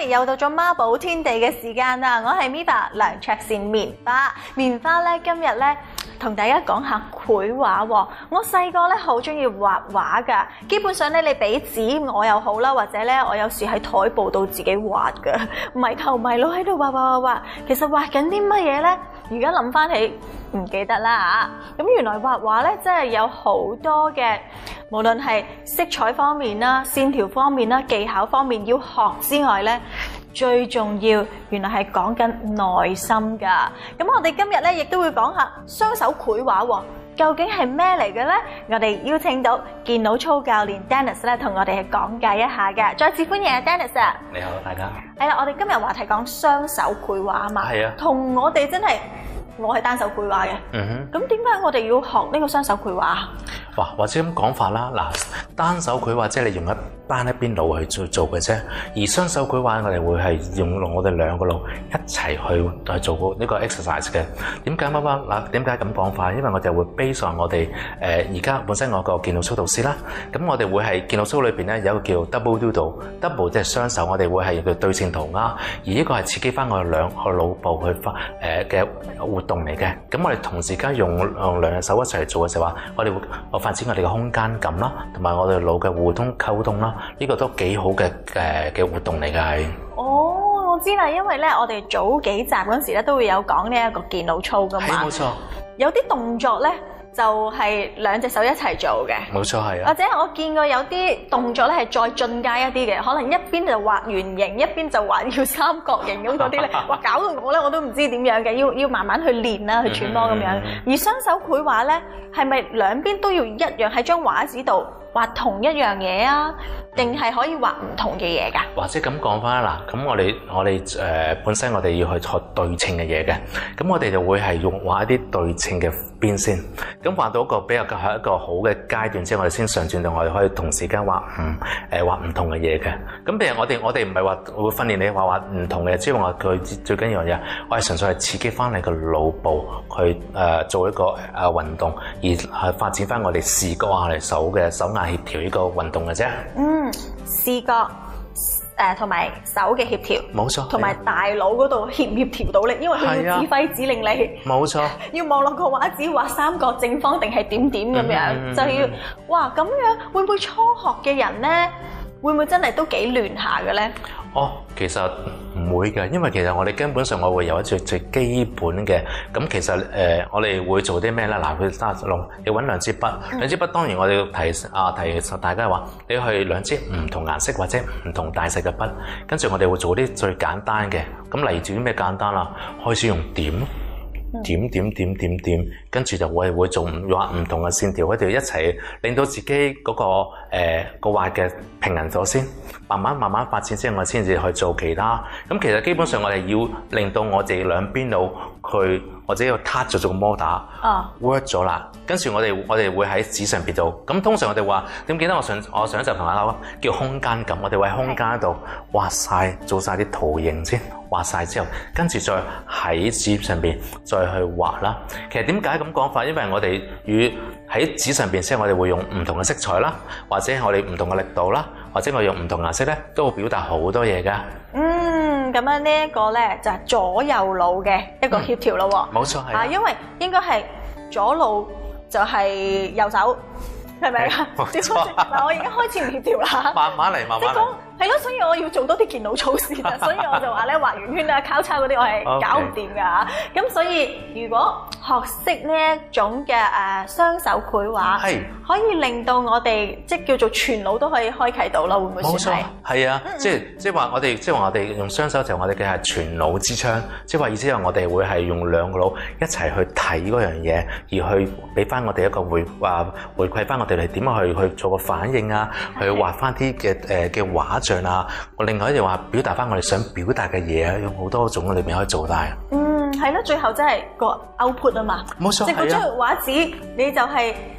又到咗孖寶天地嘅時間啦！我係 Miva 梁卓善棉花，棉花咧今日咧同大家講下繪畫喎。我細個咧好中意畫畫㗎，基本上咧你俾紙我又好啦，或者咧我有時喺台布度自己畫㗎，迷頭迷腦喺度畫。其實畫緊啲乜嘢咧？而家諗翻起唔記得啦嚇。咁原來畫畫咧真係有好多嘅，無論係色彩方面啦、線條方面啦、技巧方面要學之外咧，最重要原來係講緊耐心㗎。咁我哋今日咧亦都會講下雙手繪畫喎，究竟係咩嚟嘅咧？我哋邀請到健腦操教練 Dennis 咧，同我哋去講解一下嘅。再次歡迎啊 Dennis 啊！ 你好，大家。 係啦，我哋今日話題講雙手繪畫啊嘛。係啊。同我哋真係，我係單手繪畫嘅。咁點解我哋要學呢個雙手繪畫啊？ 哇，或者咁講法啦，嗱，單手繪畫即係你用一邊腦去做嘅啫，而雙手繪畫我哋會係用我哋兩個腦一齊去做呢個 exercise 嘅。點解點解咁講法？因為我哋會 base on我哋而家本身我個健腦操導師啦，咁我哋會係健腦操裏邊咧有一個叫 double doodle 即係雙手，我哋會係叫對稱塗鴉，而呢個係刺激翻我哋兩個腦部去發嘅活動嚟嘅。咁我哋同時間用兩隻手一齊做嘅時候，我哋會發展我哋嘅空間感啦，同埋我哋腦嘅互通溝通啦，呢個都幾好嘅活動嚟嘅係。 哦，我知啦，因為咧我哋早幾集嗰陣時咧都會有講呢一個健腦操噶嘛。 係冇錯。 有啲動作咧就係兩隻手一齊做嘅。冇錯係啊。或者我見過有啲動作咧係再進階一啲嘅，可能一邊就畫圓形，一邊就畫要三角形咁嗰啲咧，哇搞到我咧我都唔知點樣嘅，要慢慢去練啦，去揣摩咁樣。而雙手繪畫咧，係咪兩邊都要一樣喺張畫紙度畫同一樣嘢啊？定係可以畫唔同嘅嘢㗎？ 或者咁講翻啦，咁我哋本身我哋要去學對稱嘅嘢嘅，咁我哋就會係用畫一啲對稱嘅邊先，咁畫到一個比較係一個好嘅階段之後，我哋先上轉到我哋可以同時間畫唔同嘅嘢嘅。咁譬如我哋唔係話會訓練你畫唔同嘅，只係話佢最緊要嘅嘢，我係純粹係刺激翻你個腦部去做一個運動，而係發展翻我哋視覺啊、我哋手眼協調呢個運動嘅啫。 視覺同埋手嘅協調， 冇錯， 同埋大腦嗰度協唔協調到你，因為佢要指揮指令你，冇錯，要望落個畫紙畫三角、正方定係點咁樣，就要哇咁樣會唔會初學嘅人咧，會唔會真係都幾亂下嘅咧？ 哦，其實唔會嘅，因為其實我哋根本上我會有一最基本嘅，咁其實我哋會做啲咩咧？嗱，佢沙龍，你揾兩支筆，兩支筆當然我哋要提大家話，你去兩支唔同顏色或者唔同大細嘅筆，跟住我哋會做啲最簡單嘅，咁例如做啲咩簡單啦？開始用點。點，跟住就會做畫唔同嘅線條，佢哋一齊令到自己嗰個畫嘅平衡咗先，慢慢發展之後，我先至去做其他。咁其實基本上我哋要令到我哋兩邊腦去，或者要 cut 咗做個摩打 work 咗啦。跟住我哋會喺紙上邊做。咁通常我哋話點記得我上一集同大家講叫空間感，我哋會喺空間度畫晒，做晒啲圖形先，畫晒之後，跟住再喺紙上邊再去畫啦。其實點解咁講法？因為我哋喺紙上邊先，我哋會用唔同嘅色彩啦，或者我哋唔同嘅力度啦，或者我用唔同顏色咧，都會表達好多嘢噶。咁樣呢一個咧就係左右腦嘅一個協調咯。冇錯係。因為應該係左腦就係右手，係咪啊？冇錯。嗱，我而家開始唔協調啦。慢慢嚟。係咯，所以我要做多啲健腦操先啊，所以我就話咧畫圓圈啊、交叉嗰啲我係搞唔掂㗎嚇。咁所以如果學識呢一種嘅雙手繪畫，可以令到我哋即係叫做全腦都可以開啟到啦，會唔會算係？冇錯，係啊，即係話我哋用雙手就我哋嘅係全腦之窗，即係話意思係我哋會係用兩個腦一齊去睇嗰樣嘢，而去俾翻我哋一個回饋翻我哋嚟點樣去做個反應啊，去畫翻啲嘅畫像。我另外一樣話表達翻我哋想表達嘅嘢啊，用好多種我哋邊可以做到。係咯，最後真係個 output 啊嘛。冇錯，即係嗰張畫紙，你就係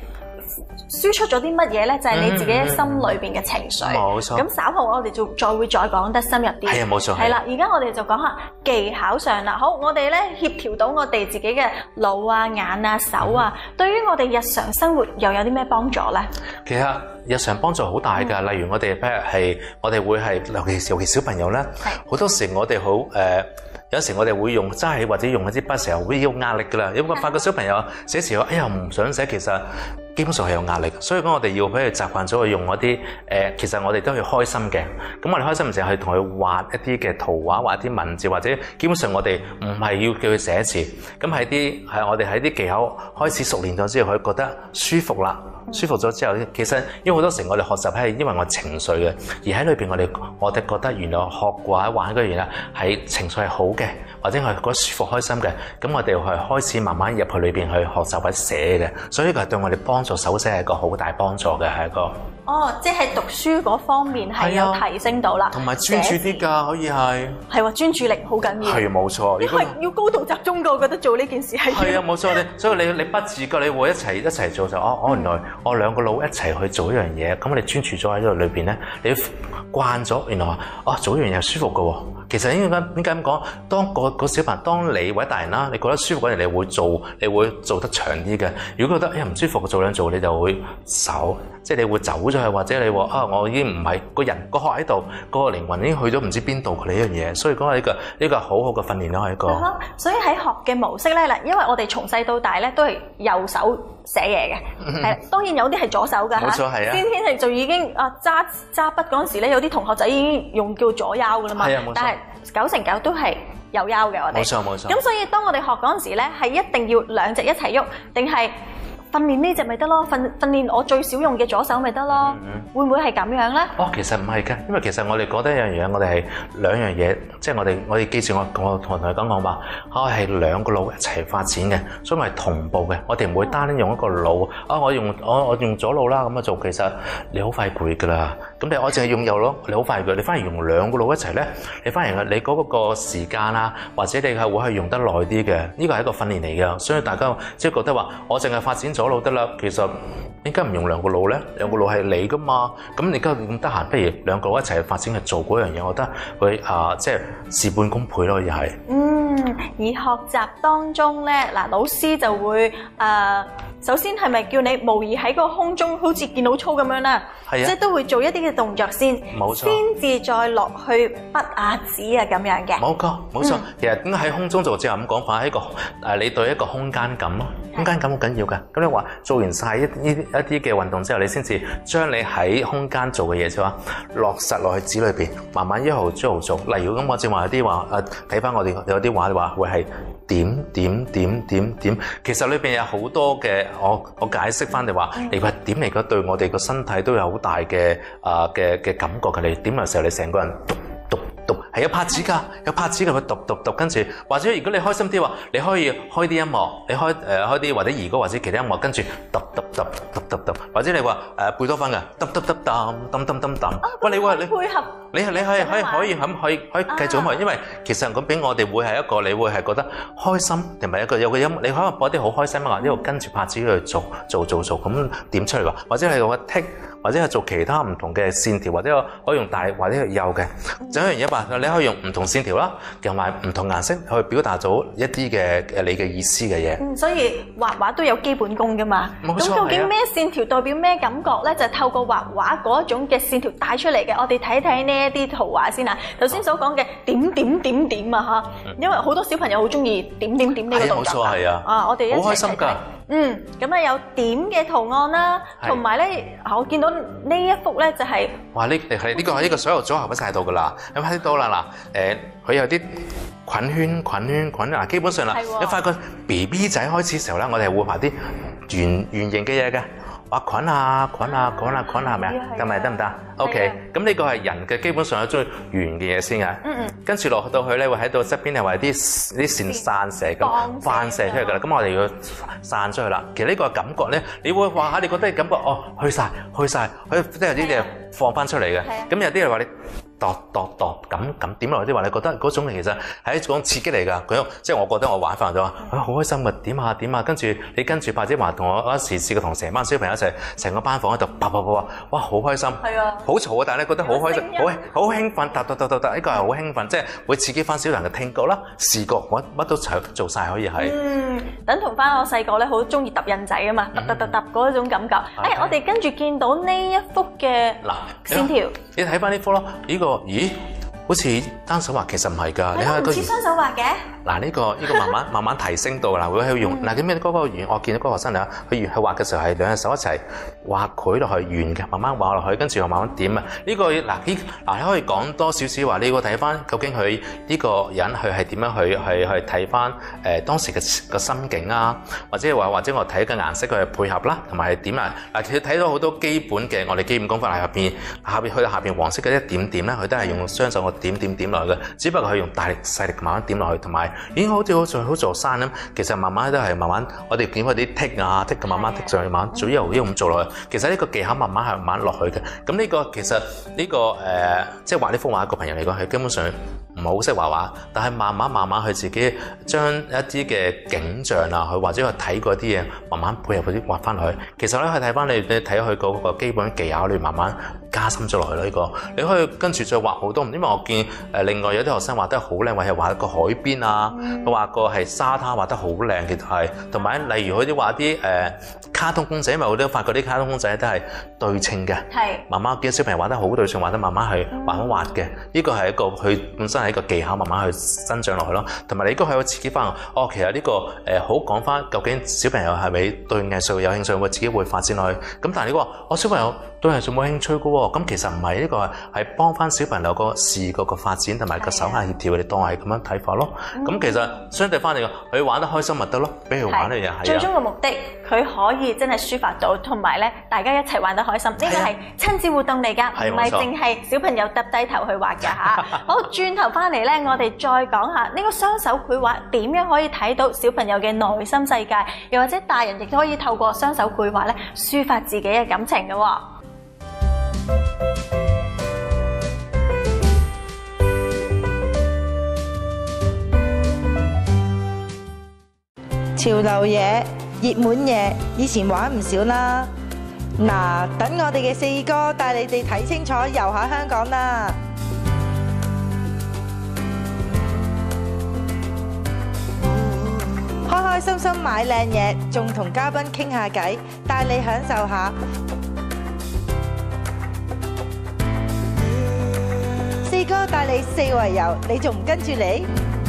輸出咗啲乜嘢咧？就係你自己心裏邊嘅情緒。 冇錯。 咁稍後我哋就會再講得深入啲。 係啊，冇錯。 係啦，而家我哋就講下技巧上啦。好，我哋咧協調到我哋自己嘅腦啊、眼啊、手啊，對於我哋日常生活又有啲咩幫助咧？ 其實日常幫助好大㗎。例如我哋譬如係我哋會係尤其小朋友咧，好多時我哋好有時我哋會用揸起或者用一支筆時候會有壓力㗎啦。因為發覺小朋友寫詞話，哎呀唔想寫，其實基本上係有壓力。所以講我哋要俾佢習慣咗去用嗰啲其實我哋都要開心嘅。咁我哋開心嘅時候係同佢畫一啲嘅圖畫，畫一啲文字，或者基本上我哋唔係要叫佢寫詞。咁係我哋喺啲技巧開始熟練咗之後，佢覺得舒服啦。舒服咗之後，其實因為好多時我哋學習係因為我情緒嘅，而喺裏邊我哋覺得原來學過或者玩嗰樣嘢係情緒係好嘅，或者係覺得舒服開心嘅，咁我哋係開始慢慢入去裏邊去學習或者寫嘅，所以呢個係對我哋幫助手寫係一個好大幫助嘅，係一個。 哦，即係讀書嗰方面係有提升到啦， 同埋專注啲㗎，可以係。係喎，專注力好緊要。 係冇錯， 因為要高度集中㗎，我覺得做呢件事係。係啊，冇錯，所以你不自覺你會一齊做就原來我兩個腦一齊去做一樣嘢，咁你專注咗喺呢度裏邊咧，你慣咗原來話做一樣嘢舒服㗎喎。其實點解咁講？當個小朋友，當你或者大人啦，你覺得舒服嗰陣，你會做得長啲嘅。如果覺得唔舒服，做兩做你就會走，即係你會走咗去，或者你話我已經唔係個人個殼喺度，個靈魂已經去咗唔知邊度嘅呢樣嘢。所以講呢個好好嘅訓練咯，係一個。 所以喺學嘅模式咧，因為我哋從細到大咧都係右手寫嘢嘅，係當然有啲係左手㗎嚇。冇錯，係啊。先天係就已經揸筆嗰陣時咧，有啲同學仔已經用叫左腰㗎啦嘛。係啊，冇錯。但係9成9都係右腰嘅，我哋。冇錯冇錯。咁所以當我哋學嗰陣時咧，係一定要兩隻一齊喐，定係訓練呢隻咪得咯？訓練我最少用嘅左手咪得咯？會唔會係咁樣咧？其實唔係㗎，因為其實我哋覺得一樣嘢，我哋係兩樣嘢，即係我哋記住我同佢講話，我係兩個腦一齊發展嘅，所以我係同步嘅。我哋唔會單用一個腦，我用左腦啦咁樣做，其實你好快攰㗎啦。咁我淨係用右腦，你好快攰。你反而用兩個腦一齊咧，你反而你嗰個時間啊，或者你係會係用得耐啲嘅。呢個係一個訓練嚟㗎，所以大家即係覺得話，我淨係發展左腦得啦，其實應該唔用兩個腦咧，兩個腦係你㗎嘛。咁你而家咁得閒，不如兩個腦一齊去發展去做嗰樣嘢，我覺得會即係事半功倍咯，又係。而學習當中咧，老師就會首先係咪叫你模擬喺個空中好似電腦操咁樣啦？係啊，即係都會做一啲嘅動作先，冇錯，先至再落去筆啊紙啊咁樣嘅。冇錯。其實點解喺空中做，即係咁講法，係一個你對一個空間感咯，空間感好緊要㗎。咁你話做完晒一啲嘅運動之後，你先至將你喺空間做嘅嘢就話落實落去紙裏邊，慢慢一號做。例如咁，我正話有啲話睇翻我哋有啲話會係點，其實裏邊有好多嘅。我解釋翻你話，你話點嚟講對我哋個身體都有好大嘅感覺嘅。你點嘅時候，你成個人讀係有拍子㗎，佢讀，跟住或者如果你開心啲話，你可以開啲音樂，你開啲或者兒歌或者其他音樂，跟住讀，或者你話貝多芬嘅揼。喂，你話你配合，你可以繼續咁，因為其實咁俾我哋會係一個，你會係覺得開心，同埋有個音，你可能播啲好開心啊，呢度跟住拍子去做咁點出嚟喎，或者係個剔，或者係做其他唔同嘅線條，或者可以用大或者幼嘅，就一樣嘢吧。你可以用唔同線條啦，同埋唔同顏色去表達到一啲嘅你嘅意思嘅嘢。所以畫畫都有基本功㗎嘛。冇錯。咁究竟咩線條代表咩感覺咧？就係透過畫畫嗰種嘅線條帶出嚟嘅。我哋睇睇呢一啲圖畫先啊。頭先所講嘅點啊嚇，因為好多小朋友好中意點呢個動作。冇錯，係啊。我哋一齊睇睇。好開心㗎。咁啊有點嘅圖案啦，同埋咧，我見到呢一幅咧就係哇！呢個所有組合喺晒度㗎啦，有冇睇到啦？嗱，佢有啲菌圈嗱，基本上啦，你發覺 BB 仔開始嘅時候咧，我哋會畫啲圓形嘅嘢嘅，畫菌啊，係咪啊？咁咪得唔得 ？OK，咁呢個係人嘅基本上有最圓嘅嘢先嘅。跟住落到去咧，會喺度側邊係話啲線散射咁反射出嚟㗎啦。咁我哋要散出去啦。其實呢個感覺咧，你會話下，你覺得感覺去晒，即係有啲嘢放翻出嚟嘅。咁有啲人話你咁點落去啲話，你覺得嗰種其實係一種刺激嚟㗎。佢即係我覺得我玩翻咗，好開心啊！點啊，跟住拍子話同我嗰時試過同成班小朋友一齊，成個班房喺度啪，哇好開心， 係啊， 好嘈啊！但係你覺得好開心，好興奮，呢個係好興奮，即係會刺激翻小朋友嘅聽覺啦、視覺，乜都做晒可以係。 等同翻我細個咧，好中意揼印仔啊嘛，揼嗰種感覺。我哋跟住見到呢一幅嘅線條， 你睇翻呢幅咯，呢個咦？好似單手畫，其實唔係㗎，你睇唔似雙手畫嘅。 嗱，呢個慢慢提升到啦，會去用嗱，咁樣嗰個圓，我見到嗰個學生佢畫嘅時候係兩隻手一齊畫繪落去圓嘅，慢慢畫落去，跟住又慢慢點啊。呢個嗱你可以講多少少話，你要睇翻究竟佢呢個人佢係點樣去睇翻當時嘅個心境啊，或者我睇嘅顏色佢係配合啦，同埋係點啊嗱，佢睇到好多基本嘅我哋基本功法喺入邊，去到下邊黃色嘅一點點咧，佢都係用雙手個點落去嘅，只不過佢用大力細力慢慢點落去，同埋已經好似好座山咁。其實慢慢都係慢慢，我哋見佢啲剔嘅慢慢剔上去，慢慢做一路咁做落去。其實呢個技巧慢慢落去嘅。咁呢個其實呢個即係畫呢幅畫個朋友嚟講，係根本上唔係好識畫畫，但係慢慢去自己將一啲嘅景象啊，去或者去睇過啲嘢，慢慢配合嗰啲畫翻落去。其實咧，去睇翻你睇佢嗰個基本技巧，你慢慢加深咗落去咯。呢個你可以跟住再畫好多，因為我見另外有啲學生畫得好靚，或係畫個海邊啊，佢畫個係沙灘畫得好靚，其實係同埋例如佢啲畫啲卡通公仔，因為我都發覺啲卡通公仔都係對稱嘅，慢慢見小朋友畫得好對稱，畫得慢慢去畫嘅。呢個係一個佢本身係一個技巧，慢慢去增長落去咯。同埋你都可以刺激翻其實呢個好講翻究竟小朋友係咪對藝術有興趣，會自己會發展落去。咁但係你話我小朋友對藝術冇興趣嘅喎，咁其實唔係，呢個係幫翻小朋友個視覺個發展同埋個手眼協調，你當係咁樣睇法咯。咁其實相對翻嚟講，佢玩得開心咪得咯，俾佢玩呢樣係。 最終嘅目的，佢可以真係抒發到，同埋咧大家一齊玩得開心。呢個係親子活動嚟㗎，唔係淨係小朋友揼低頭去畫㗎嚇。好，轉頭翻嚟咧，我哋再講下呢個雙手繪畫點樣可以睇到小朋友嘅內心世界，又或者大人亦都可以透過雙手繪畫咧抒發自己嘅感情嘅喎。 潮流嘢、熱門嘢，以前玩唔少啦。嗱，等我哋嘅四哥帶你哋睇清楚，遊下香港啦。開開心心買靚嘢，仲同嘉賓傾下偈，帶你享受下。四哥帶你四圍遊，你仲唔跟住嚟？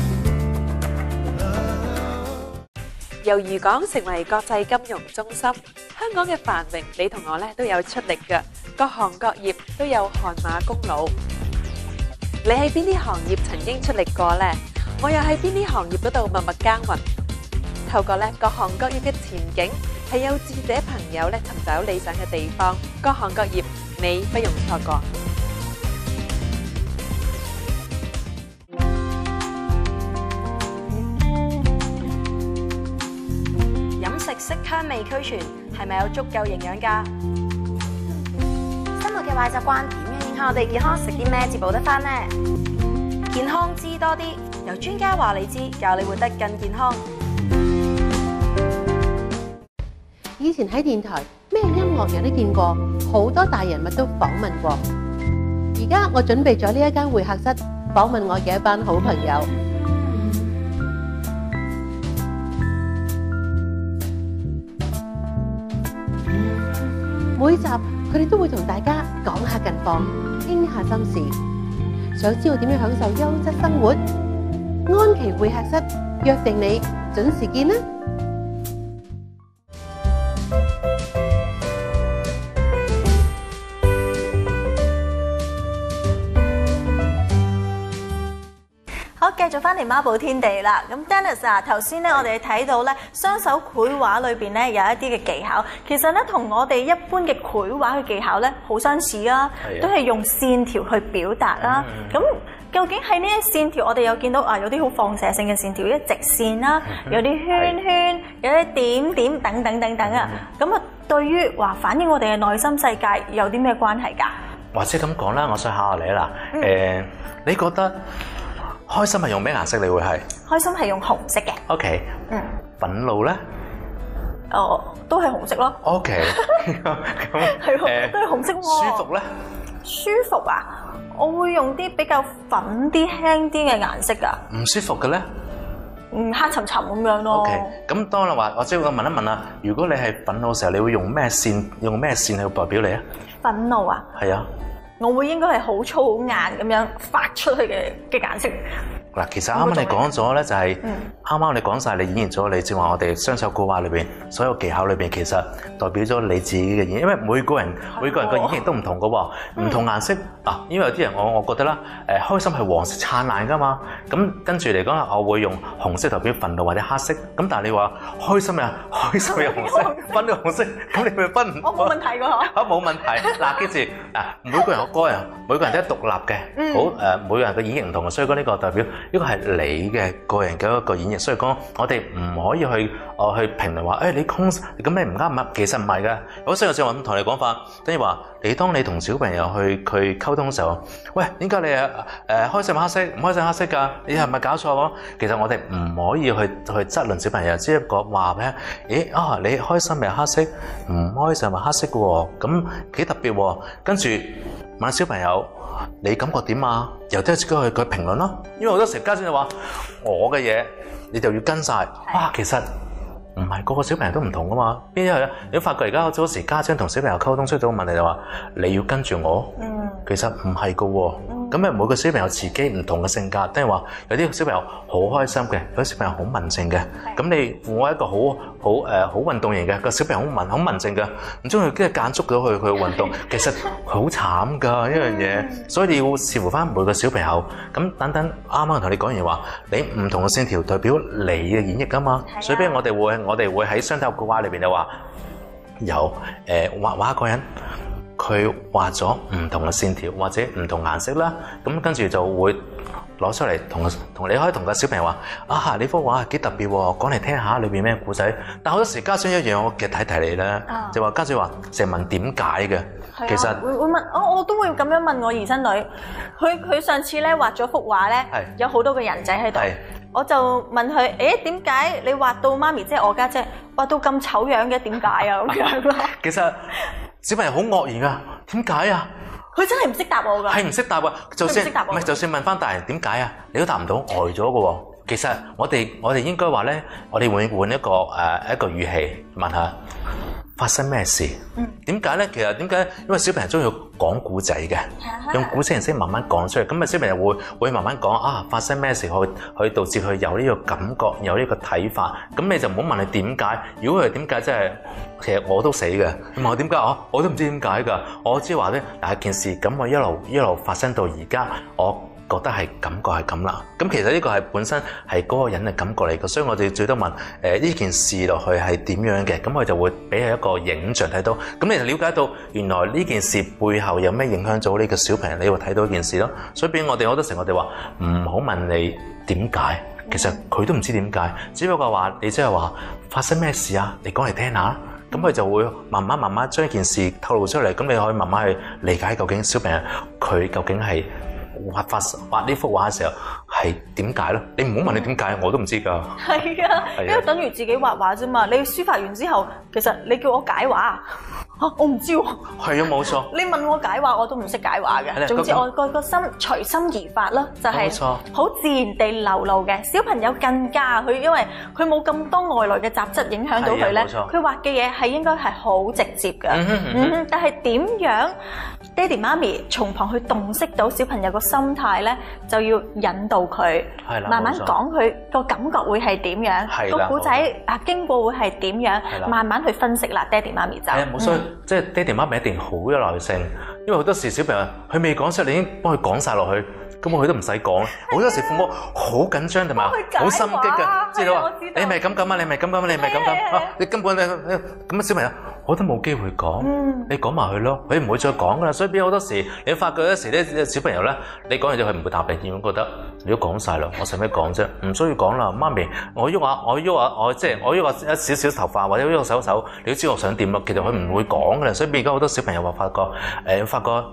由漁港成為國際金融中心，香港嘅繁榮你同我都有出力㗎，各行各業都有汗馬功勞。你喺邊啲行業曾經出力過呢？我又喺邊啲行業嗰度默默耕耘。透過各行各業嘅前景，係有志者朋友尋找理想嘅地方。各行各業你不容錯過。 色香味俱全，係咪有足夠營養㗎？生活嘅壞習慣點樣影響我哋健康？食啲咩至補得返呢？健康知多啲，由專家話你知，教你活得更健康。 以前喺電台咩音樂人都見過，好多大人物都訪問過。而家我準備咗呢一間會客室，訪問我嘅一班好朋友。每集佢哋都會同大家講下近況，傾下心事。想知道點樣享受優質生活？安琪會客室約定你準時見啦！ 好，繼續翻嚟孖寶天地啦。咁 Dennis 啊，頭先咧我哋睇到咧雙手繪畫裏邊咧有一啲嘅技巧，其實咧同我哋一般嘅繪畫嘅技巧咧好相似啊，都係用線條去表達啦。咁究竟喺呢啲線條，我哋有見到有啲好放射性嘅線條，一直線啦，有啲圈圈，有啲點點等等等等啊。咁啊，對於反映我哋嘅內心世界有啲咩關係㗎？ 或者咁講啦，我想考下你啦。你覺得開心係用咩顏色？你會係開心係用紅色嘅。 OK。憤怒咧？ 都係紅色咯。 OK。 係喎，都係紅色喎。 舒服咧？ 舒服啊！我會用啲比較粉啲、輕啲嘅顏色㗎。 唔舒服嘅咧？ 黑沉沉咁樣咯。 OK。咁當你話，我即係我問一問啦，如果你係憤怒嘅時候，你會用咩線？用咩線去代表你啊？憤怒啊？ 係啊。 我會應該係好粗好硬咁樣發出去嘅顏色。 嗱，其實啱啱你講咗咧，就係啱啱你講晒，你演繹咗你正話我哋雙手古畫裏邊所有技巧裏邊，其實代表咗你自己嘅演繹，因為每個人嘅演繹都唔同嘅喎，唔同顏色嗱，因為有啲人我覺得啦，開心係黃色燦爛噶嘛，咁跟住嚟講，我會用紅色代表憤怒或者黑色，咁但係你話開心啊，開心係紅色，分到紅色，咁你咪分唔？ 我冇問題㗎嗬。 冇問題。嗱，記住每個人個人每個人都係獨立嘅，好每個人嘅演繹唔同嘅，所以講呢個代表。呢個係你嘅個人嘅一個演繹，所以講我哋唔可以去評論話，你空咁你唔啱乜，其實唔係嘅。好似我正話咁同你講法，等於話當你同小朋友去溝通嘅時候，喂，點解你開心黑色，唔開心黑色㗎？你係咪搞錯喎？其實我哋唔可以去質論小朋友，只不過話俾你開心咪黑色，唔開心咪黑色嘅喎，咁幾特別喎。跟住問小朋友。你感覺點啊？由得自己去評論咯。因為好多時家長就話我嘅嘢，你就要跟晒。哇，其實唔係個個小朋友都唔同噶嘛。邊一係咧？你發覺而家好多時家長同小朋友溝通出咗個問題就話你要跟住我。其實唔係噶喎。咁每個小朋友自己唔同嘅性格，即係話有啲小朋友好開心嘅，有啲小朋友好文靜嘅。咁你父母一個好運動型嘅個小朋友好文靜嘅，唔中意跟住間捉咗佢運動，其實好慘㗎一樣嘢。所以你要視乎翻每個小朋友。咁等等啱啱同你講完話，你唔同嘅線條代表你嘅演繹㗎嘛。所以譬如我哋會喺雙手古畫裏邊就話有畫畫一個人。佢畫咗唔同嘅線條或者唔同顏色啦，咁跟住就會攞出嚟同你可以同個小朋友話呢幅畫幾特別喎，講嚟聽下裏邊咩故仔。但好多時家長一樣，我嘅提你咧，就話家長話成日問點解嘅，其實會問我都會咁樣問我兒孫女，佢上次咧畫咗幅畫咧，有好多個人仔喺度，我就問佢點解你畫到媽咪即係我家姐畫到咁醜樣嘅？點解啊咁樣咯？ 其實小朋友好愕然啊，點解啊？ 佢真係唔識答我㗎，係唔識答啊！ 就算問翻大人點解啊，你都答唔到，呆咗㗎喎。其實我哋應該話咧，我哋會換一個語氣問下發生咩事？點解咧？其實點解？因為小朋友中意講古仔嘅，用古仔形式慢慢講出嚟，咁啊小朋友會慢慢講發生咩事，去導致佢有呢個感覺，有呢個睇法。咁你就唔好問你點解。如果佢點解，真係其實我都死嘅。你問我點解我都唔知點解㗎。我只係話咧，嗱件事咁我一路發生到而家，我覺得係感覺係咁啦，咁其實呢個係本身係嗰個人嘅感覺嚟嘅，所以我哋最多問呢件事落去係點樣嘅，咁佢就會俾佢一個影像睇到，咁你就了解到原來呢件事背後有咩影響咗呢個小朋友，你會睇到一件事咯。所以俾我哋好多時我哋話唔好問你點解，其實佢都唔知點解，只不過話你即係話發生咩事啊，你講嚟聽下，咁佢就會慢慢將件事透露出嚟，咁你可以慢慢去理解究竟小朋友佢究竟係畫呢幅畫嘅時候係點解咯？你唔好問你點解，我都唔知㗎。 係啊，因為等於自己畫畫啫嘛。你書法完之後，其實你叫我解畫我唔知喎。係啊，冇錯。你問我解畫，我都唔識解畫嘅。總之我個心隨心而發咯，就係好自然地流露嘅。小朋友更加佢，因為佢冇咁多外來嘅雜質影響到佢咧，佢畫嘅嘢係應該係好直接嘅。但係點樣爹哋媽咪從旁去洞悉到小朋友個心態咧，就要引導佢，慢慢講佢個感覺會係點樣，個古仔經過會係點樣，慢慢去分析啦。爹哋媽咪就冇錯，即係爹哋媽咪一定好有耐性，因為好多時小朋友佢未講出，你已經幫佢講晒落去。咁佢都唔使講，好多時父母好緊張同埋好心激嘅，知道啊？你咪咁啊，你咪咁，你咪咁，你根本咁小朋友我都冇機會講，你講埋佢咯，佢唔會再講噶啦。所以變好多時，你發覺有時啲小朋友咧，你講完之後佢唔會答你，覺得你都講晒啦，我使咩講啫？唔需要講啦，媽咪，我喐下一少少頭髮或者喐手，你都知我想點咯。其實佢唔會講噶啦，所以變而家好多小朋友話發覺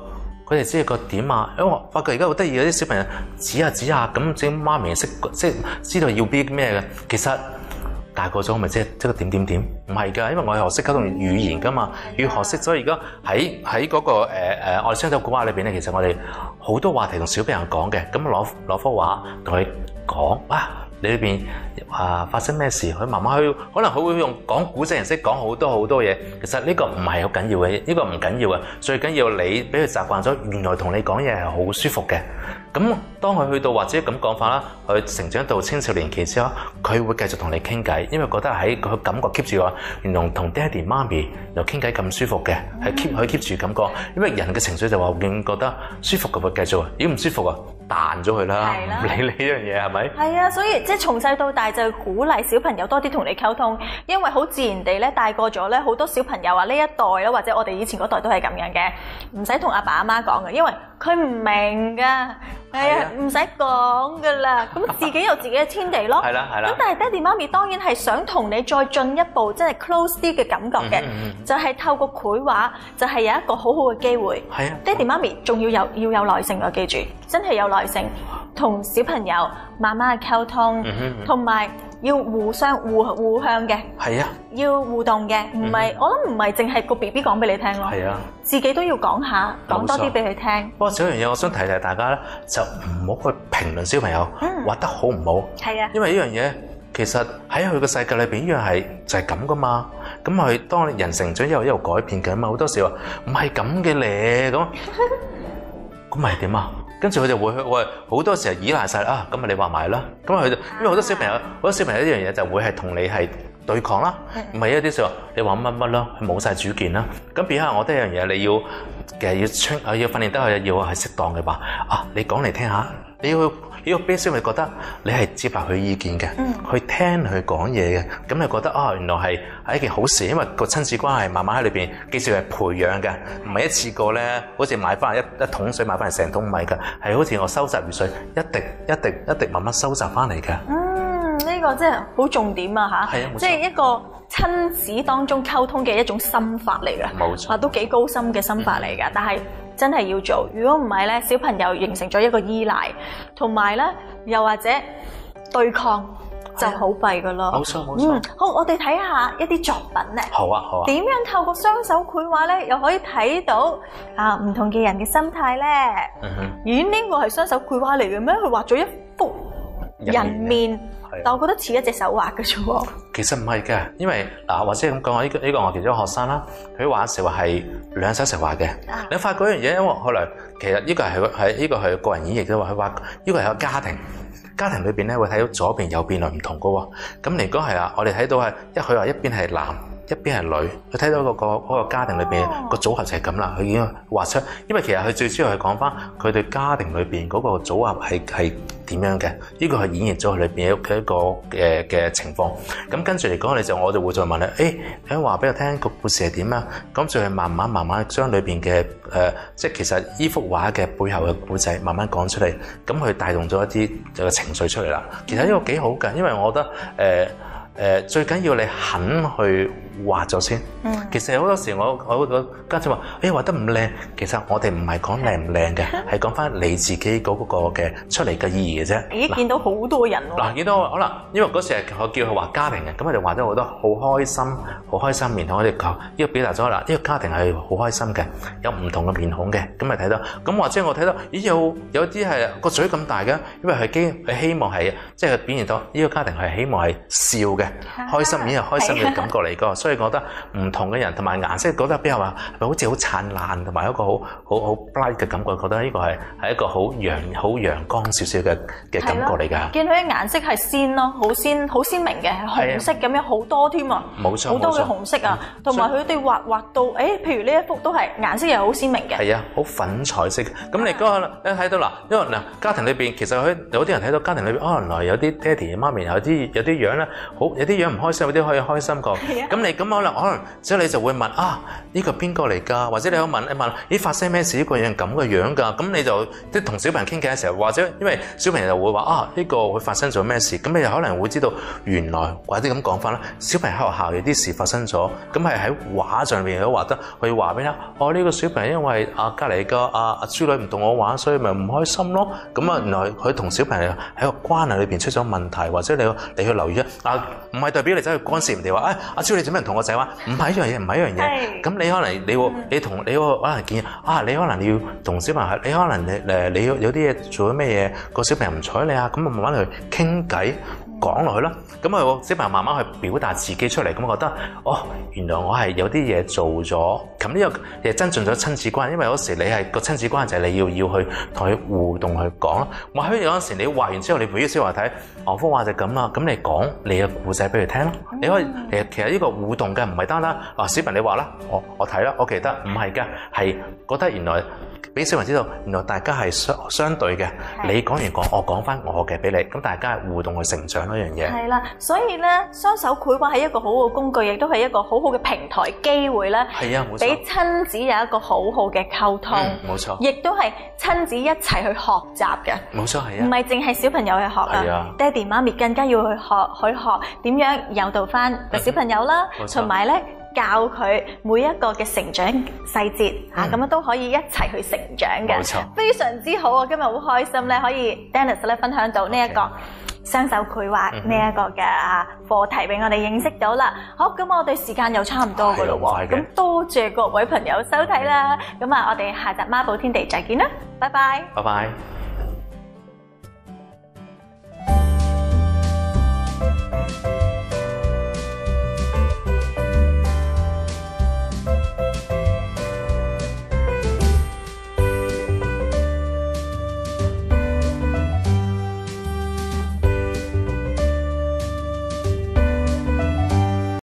佢哋知個點啊，因為我發覺而家好得意有啲小朋友指下指下咁，整媽咪識即係知道要啲咩嘅，其實大個咗咪即係個點點點，唔係㗎，因為我係學識溝通語言㗎嘛，要學識，所以而家喺嗰個我哋雙手古畫裏邊咧，其實我哋好多話題同小朋友講嘅，咁攞幅畫同佢講啊。你裏邊發生咩事？佢媽媽可能佢會用講古仔形式講好多嘢。其實呢個唔係好緊要嘅，呢個唔緊要嘅。最緊要你俾佢習慣咗，原來同你講嘢係好舒服嘅。咁當佢去到或者咁講法啦，佢成長到青少年期之後，佢會繼續同你傾偈，因為覺得喺佢感覺 keep 住話，原來同爹哋媽咪又傾偈咁舒服嘅，係 keep 住感覺。因為人嘅情緒就話會覺得舒服嘅會繼續，如果唔舒服啊，彈咗佢啦，唔理你呢樣嘢係咪？係啊，所以即係從細到大就鼓勵小朋友多啲同你溝通，因為好自然地咧大個咗咧，好多小朋友啊呢一代啦，或者我哋以前嗰代都係咁樣嘅，唔使同阿爸阿媽講嘅，因為佢唔明㗎。係啊，唔使講㗎啦，咁自己有自己嘅天地咯。係啦。咁但係爹哋媽咪當然係想同你再進一步，即係 close 啲嘅感覺嘅，就係透過繪畫，就係有一個好好嘅機會。係啊，爹哋媽咪仲要有耐性㗎，記住，真係有耐性，同小朋友慢慢嘅溝通，同埋要互相嘅。係啊，要互動嘅，唔係我諗唔係淨係個 BB 講俾你聽咯。係啊，自己都要講下，講多啲俾佢聽。不過有樣嘢，我想提大家咧，就唔好去評論小朋友畫得好唔好。係啊，因為呢樣嘢其實喺佢個世界裏邊，呢樣係就係咁噶嘛。咁佢當人成長一路改變緊嘛，好多時話唔係咁嘅咧，咁咪點啊？跟住佢就會好多時候依賴晒啊，咁咪你畫埋啦。咁佢就因為好多小朋友呢樣嘢就會係同你係對抗啦，唔係一啲就話你話乜啦，冇晒主見啦。咁變下我覺得一樣嘢，你要其實要訓練得佢，要係適當嘅話啊，你講嚟聽下，你要俾小朋友覺得你係接納佢意見嘅，去聽佢講嘢嘅，咁你覺得啊，原來係一件好事，因為個親子關係慢慢喺裏邊，記住係培養嘅，唔係一次過咧，好似買翻一桶水買翻嚟成桶米嘅，係好似我收集雨水，一滴慢慢收集翻嚟嘅。呢個真係好重點啊嚇，即係一個親子當中溝通嘅一種心法嚟㗎，冇錯，都幾高深嘅心法嚟㗎，但係真係要做，如果唔係咧，小朋友形成咗一個依賴，同埋咧又或者對抗就好弊㗎咯。冇錯。好，我哋睇下一啲作品咧。好啊。點樣透過雙手繪畫咧，又可以睇到唔同嘅人嘅心態咧？咦，呢個係雙手繪畫嚟嘅咩？佢畫咗一幅人面。但我覺得似一隻手畫嘅啫喎。其實唔係嘅，因為或者咁講，我呢個我其中一個學生啦，佢畫時話係兩手一齊畫嘅。你發覺一樣嘢，因為後來其實呢個係個人演繹啫喎，佢畫呢個係個家庭裏邊咧會睇到左邊右邊係唔同嘅喎。咁如果係我哋睇到係佢話一邊係男，一邊係女，佢睇到嗰個家庭裏邊個組合就係咁啦，佢已經畫出。因為其實佢最主要係講翻佢對家庭裏邊嗰個組合係點樣嘅，呢個係演繹咗佢裏邊嘅一個嘅情況。咁跟住嚟講，我就會再問你，你話俾我聽個故事係點啊？咁就係慢慢將裏邊嘅即係其實呢幅畫嘅背後嘅故仔慢慢講出嚟，咁佢帶動咗一啲嘅情緒出嚟啦。其實呢個幾好㗎，因為我覺得最緊要你肯去畫咗先。其實好多時我家長話，畫得唔靚，其實我哋唔係講靚唔靚嘅，係講翻你自己嗰個嘅出嚟嘅意義嘅啫。咦，見到好多人喎。見到可能因為嗰時我叫佢畫家庭嘅，咁佢哋畫咗好多好開心面孔。我哋講呢個表達咗啦，呢個家庭係好開心嘅，有唔同嘅面孔嘅，咁咪睇到。咁或者我睇到，咦有啲係個嘴咁大嘅，因為佢希望係即係表現到呢個家庭係希望係笑嘅，開心面係開心嘅感覺嚟㗎。所以覺得唔同嘅人同埋顏色覺得比較話好似好燦爛，同埋一個好 bright 嘅感覺，覺得呢個係一個好陽光少少嘅感覺嚟㗎。見佢嘅顏色係鮮咯，好鮮明嘅，紅色咁樣好多添啊！冇錯，好多嘅紅色啊，同埋佢哋畫到譬如呢一幅都係顏色又好鮮明嘅。係啊，好粉彩色。咁你可能你睇到啦，因為家庭裏邊其實有啲人睇到家庭裏邊，原來有啲爹哋媽咪有啲樣咧，有啲樣唔開心，有啲可以開心過。咁你咁可能之後你就會問啊，呢個邊個嚟㗎？或者你可以問一問，咦發生咩事？呢個人咁嘅樣㗎？咁你就即係同小朋友傾偈嘅時候，或者因為小朋友就會話啊，呢個會發生咗咩事？咁你就可能會知道原來或者咁講翻啦，小朋友喺學校有啲事發生咗，咁係喺畫上面都畫得，佢話俾你聽，呢個小朋友因為隔離嘅阿豬女唔同我玩，所以咪唔開心咯。咁啊，原來佢同小朋友喺個關係裏邊出咗問題，或者你去留意唔係代表你走去干涉人哋話，阿豬你做咩唔同我仔玩？唔係一樣嘢，唔係一樣嘢。咁你可能你可能建議你可能要同小朋友，你可能你有啲嘢做咗咩嘢，個小朋友唔睬你啊，咁啊慢慢去傾偈。講落去啦，咁啊小朋友慢慢去表達自己出嚟，咁我覺得原來我係有啲嘢做咗，咁呢個嘢增進咗親子關係，因為有時你係個親子關係就係你要去同佢互動去講啦。我喺有陣時你畫完之後，你俾啲小朋友睇，幅畫就咁啦，咁你講你嘅故仔俾佢聽咯。你可以其實呢個互動嘅唔係單單小朋友你畫啦，我睇啦，我記得唔係㗎，係覺得原來。俾小朋友知道，原來大家係相對嘅。你講完我講翻我嘅俾你，咁大家係互動去成長嗰樣嘢。 係啦，所以咧雙手繪畫係一個好好嘅工具，亦都係一個好好嘅平台機會咧。係啊，冇錯。俾親子有一個好好嘅溝通。冇錯。亦都係親子一齊去學習嘅。冇錯，係啊。唔係淨係小朋友去學啊。係啊。爹哋媽咪更加要去學點樣誘導翻個小朋友啦，同埋咧。教佢每一個嘅成長細節咁樣都可以一齊去成長嘅，冇錯，非常之好啊！今日好開心咧，可以 Dennis 咧分享到呢一個雙手繪畫呢一個嘅課題俾我哋認識到啦。好，咁我哋時間又差唔多噶啦喎，咁多謝各位朋友收睇啦。咁我哋下集孖寶天地再見啦，拜拜。拜拜。